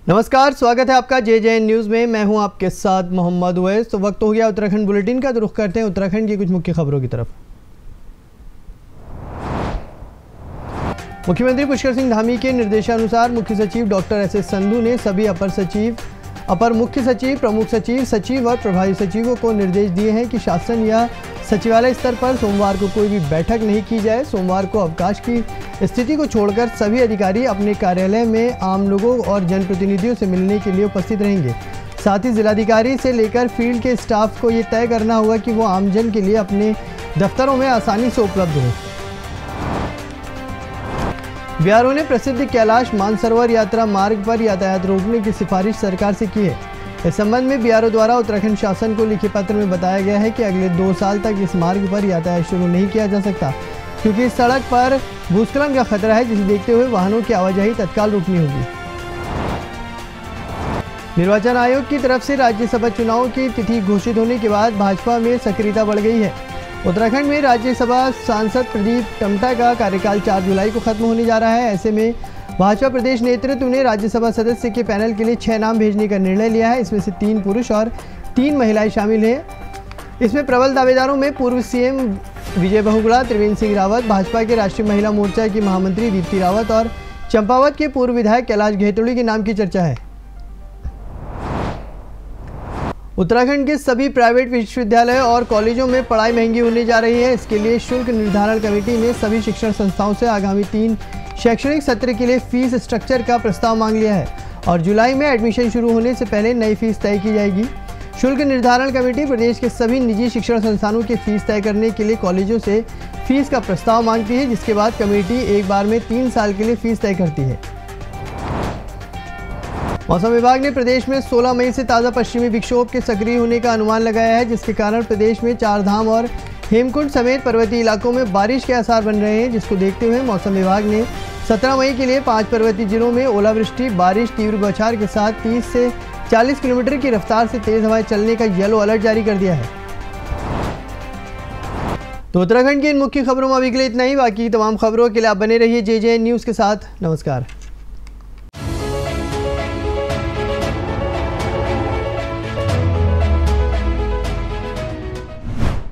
नमस्कार, स्वागत है आपका JJN न्यूज़ में। मैं हूं आपके साथ मोहम्मद उवैस। तो वक्त हो गया उत्तराखंड बुलेटिन का, तो रुख करते हैं उत्तराखंड की कुछ मुख्य खबरों की तरफ। मुख्यमंत्री पुष्कर सिंह धामी के निर्देशानुसार मुख्य सचिव डॉक्टर SS संधू ने सभी अपर सचिव, अपर मुख्य सचिव, प्रमुख सचिव, सचिव और प्रभारी सचिवों को निर्देश दिए हैं कि शासन या सचिवालय स्तर पर सोमवार को कोई भी बैठक नहीं की जाए। सोमवार को अवकाश की स्थिति को छोड़कर सभी अधिकारी अपने कार्यालय में आम लोगों और जनप्रतिनिधियों से मिलने के लिए उपस्थित रहेंगे। साथ ही जिलाधिकारी से लेकर फील्ड के स्टाफ को ये तय करना होगा कि वो आमजन के लिए अपने दफ्तरों में आसानी से उपलब्ध हो। BRO ने प्रसिद्ध कैलाश मानसरोवर यात्रा मार्ग पर यातायात रोकने की सिफारिश सरकार से की है। इस संबंध में BRO द्वारा उत्तराखंड शासन को लिखे पत्र में बताया गया है कि अगले 2 साल तक इस मार्ग पर यातायात शुरू नहीं किया जा सकता, क्योंकि इस सड़क पर भूस्खलन का खतरा है, जिसे देखते हुए वाहनों की आवाजाही तत्काल रोकनी होगी। निर्वाचन आयोग की तरफ से राज्यसभा चुनाव की तिथि घोषित होने के बाद भाजपा में सक्रियता बढ़ गई है। उत्तराखंड में राज्यसभा सांसद प्रदीप टमटा का कार्यकाल 4 जुलाई को खत्म होने जा रहा है। ऐसे में भाजपा प्रदेश नेतृत्व ने राज्यसभा सदस्य के पैनल के लिए 6 नाम भेजने का निर्णय लिया है। इसमें से 3 पुरुष और 3 महिलाएं शामिल हैं। इसमें प्रबल दावेदारों में पूर्व CM विजय बहुगुणा, त्रिवेंद्र सिंह रावत, भाजपा के राष्ट्रीय महिला मोर्चा की महामंत्री दीप्ति रावत और चंपावत के पूर्व विधायक कैलाश घेतोड़ी के नाम की चर्चा है। उत्तराखंड के सभी प्राइवेट विश्वविद्यालय और कॉलेजों में पढ़ाई महंगी होने जा रही है। इसके लिए शुल्क निर्धारण कमेटी ने सभी शिक्षण संस्थाओं से आगामी 3 शैक्षणिक सत्र के लिए फीस स्ट्रक्चर का प्रस्ताव मांग लिया है और जुलाई में एडमिशन शुरू होने से पहले नई फीस तय की जाएगी। शुल्क निर्धारण कमेटी प्रदेश के सभी निजी शिक्षण संस्थानों की फीस तय करने के लिए कॉलेजों से फीस का प्रस्ताव मांगती है, जिसके बाद कमेटी एक बार में 3 साल के लिए फीस तय करती है। मौसम विभाग ने प्रदेश में 16 मई से ताज़ा पश्चिमी विक्षोभ के सक्रिय होने का अनुमान लगाया है, जिसके कारण प्रदेश में 4 धाम और हेमकुंड समेत पर्वतीय इलाकों में बारिश के आसार बन रहे हैं, जिसको देखते हुए मौसम विभाग ने 17 मई के लिए 5 पर्वतीय जिलों में ओलावृष्टि, बारिश, तीव्र बौछार के साथ 30 से 40 किलोमीटर की रफ्तार से तेज हवाएं चलने का येलो अलर्ट जारी कर दिया है। तो उत्तराखंड की इन मुख्य खबरों में अभी के लिए इतना ही। बाकी तमाम खबरों के लिए आप बने रहिए JJN न्यूज़ के साथ। नमस्कार।